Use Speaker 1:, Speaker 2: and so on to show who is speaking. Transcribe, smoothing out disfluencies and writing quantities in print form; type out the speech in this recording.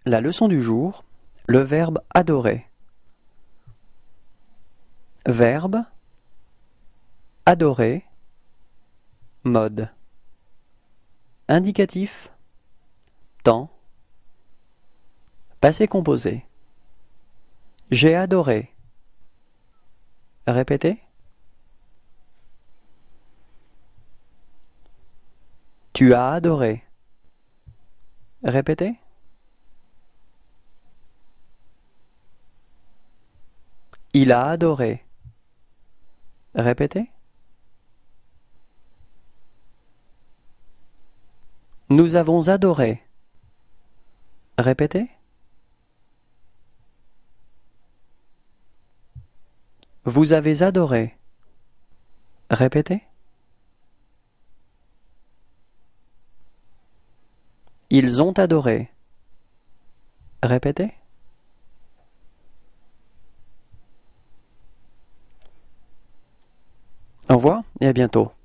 Speaker 1: La leçon du jour, le verbe adorer. Verbe, adorer, mode. Indicatif, temps. Passé composé. J'ai adoré. Répétez. Tu as adoré. Répétez. Il a adoré. Répétez. Nous avons adoré. Répétez. Vous avez adoré. Répétez. Ils ont adoré. Répétez. Au revoir et à bientôt.